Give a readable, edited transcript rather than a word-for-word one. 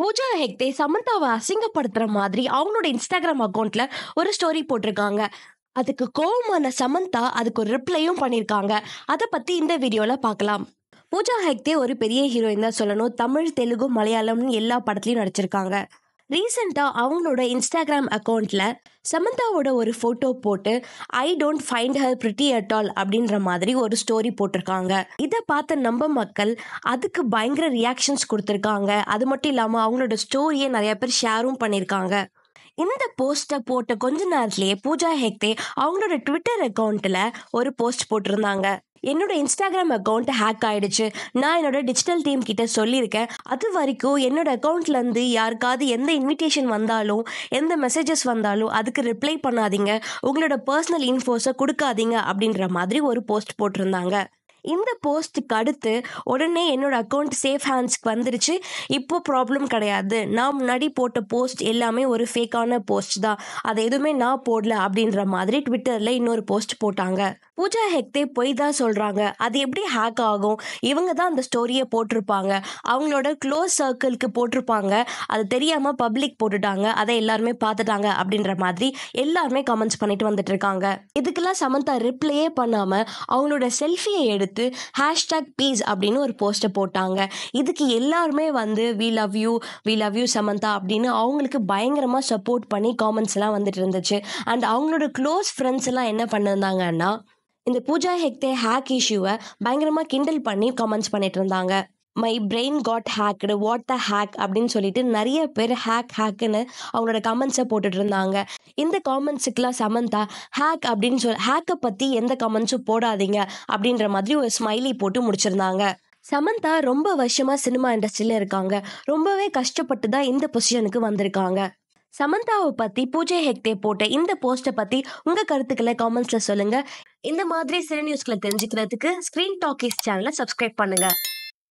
பூஜா ஹெக்டே சமந்தாவை அசிங்கப்படுத்துற மாதிரி அவங்களோட இன்ஸ்டாகிராம் அக்கௌண்ட்ல ஒரு ஸ்டோரி போட்டிருக்காங்க. அதுக்கு கோவமான சமந்தா அதுக்கு ஒரு ரிப்ளையும் பண்ணியிருக்காங்க. அதை பத்தி இந்த வீடியோல பார்க்கலாம். பூஜா ஹெக்டே ஒரு பெரிய ஹீரோயின் தான் சொல்லணும். தமிழ், தெலுங்கு, மலையாளம்னு எல்லா படத்துலயும் நடிச்சிருக்காங்க. ரீசெண்டா அவங்களோட இன்ஸ்டாகிராம் அக்கௌண்ட்ல சமந்தாவோட ஒரு போட்டோ போட்டு I don't find her pretty at all அப்படின்ற மாதிரி ஒரு ஸ்டோரி போட்டிருக்காங்க. இதை பார்த்த நம்ம மக்கள் அதுக்கு பயங்கர ரியாக்ஷன்ஸ் கொடுத்துருக்காங்க. அது மட்டும் இல்லாமல் அவங்களோட ஸ்டோரியை நிறைய பேர் ஷேரும் பண்ணியிருக்காங்க. இந்த போஸ்ட்டை போட்ட கொஞ்ச நேரத்திலேயே பூஜா ஹெக்டே அவங்களோட ட்விட்டர் அக்கௌண்ட்டில் ஒரு போஸ்ட் போட்டிருந்தாங்க. என்னோட இன்ஸ்டாகிராம் அக்கௌண்ட் ஹேக் ஆயிடுச்சு. நான் என்னோட டிஜிட்டல் டீம் கிட்ட சொல்லியிருக்கேன். அது வரைக்கும் என்னோட அக்கௌண்ட்லேருந்து யாருக்காவது எந்த இன்விடேஷன் வந்தாலும் எந்த மெசேஜஸ் வந்தாலும் அதுக்கு ரிப்ளை பண்ணாதீங்க, உங்களோட பர்சனல் இன்ஃபோஸை கொடுக்காதீங்க அப்படின்ற மாதிரி ஒரு போஸ்ட் போட்டிருந்தாங்க. இந்த போஸ்ட்டுக்கு அடுத்து உடனே என்னோட அக்கௌண்ட் சேஃப் ஹேண்ட்ஸ்க்கு வந்துருச்சு, இப்போ ப்ராப்ளம் கிடையாது, நான் முன்னாடி போட்ட போஸ்ட் எல்லாமே ஒரு ஃபேக்கான போஸ்ட் தான், அதை எதுவுமே நான் போடல அப்படின்ற மாதிரி ட்விட்டரில் இன்னொரு போஸ்ட் போட்டாங்க. பூஜா ஹெக்டே போய் தான் சொல்கிறாங்க. அது எப்படி ஹேக் ஆகும்? இவங்க தான் அந்த ஸ்டோரியை போட்டிருப்பாங்க, அவங்களோட க்ளோஸ் சர்க்கிள்க்கு போட்டிருப்பாங்க, அது தெரியாமல் பப்ளிக் போட்டுட்டாங்க, அதை எல்லாருமே பார்த்துட்டாங்க அப்படின்ற மாதிரி எல்லாருமே கமெண்ட்ஸ் பண்ணிட்டு வந்துட்டு இருக்காங்க. இதுக்கெல்லாம் சமந்தா ரிப்ளையே பண்ணாமல் அவங்களோட செல்ஃபியை எடுத்து #பீஸ் அப்படின்னு ஒரு போஸ்ட்டை போட்டாங்க. இதுக்கு எல்லாருமே வி லவ் யூ சமந்தா அப்படின்னு அவங்களுக்கு பயங்கரமாக சப்போர்ட் பண்ணி காமெண்ட்ஸ் எல்லாம் வந்துட்டு இருந்துச்சு. அண்ட் அவங்களோட க்ளோஸ் ஃப்ரெண்ட்ஸ் எல்லாம் என்ன பண்ணியிருந்தாங்கன்னா இந்த பூஜா ஹெக்டே ஹேக் இஷ்யூவை பயங்கரமாக கிண்டல் பண்ணி கமெண்ட்ஸ் பண்ணிட்டு இருந்தாங்க. My brain got hacked, what the heck அப்படின்னு சொல்லிட்டு நிறைய பேர் ஹேக்குன்னு அவங்களோட கமெண்ட்ஸை போட்டுட்டு இருந்தாங்க. இந்த காமெண்ட்ஸுக்கெல்லாம் சமந்தா ஹேக்கை பற்றி எந்த கமெண்ட்ஸும் போடாதீங்க அப்படின்ற மாதிரி ஒரு ஸ்மைலி போட்டு முடிச்சிருந்தாங்க. சமந்தா ரொம்ப வருஷமா சினிமா இண்டஸ்ட்ரியில இருக்காங்க. ரொம்பவே கஷ்டப்பட்டு தான் இந்த பொசிஷனுக்கு வந்திருக்காங்க. சமந்தாவை பற்றி பூஜா ஹெக்டே போட்ட இந்த போஸ்ட்டை பற்றி உங்கள் கருத்துக்களை காமெண்ட்ஸில் சொல்லுங்கள். இந்த மாதிரி சில நியூஸ்களை தெரிஞ்சுக்கிறதுக்கு ஸ்க்ரீன் டாக்கீஸ் சேனலை சப்ஸ்கிரைப் பண்ணுங்கள்.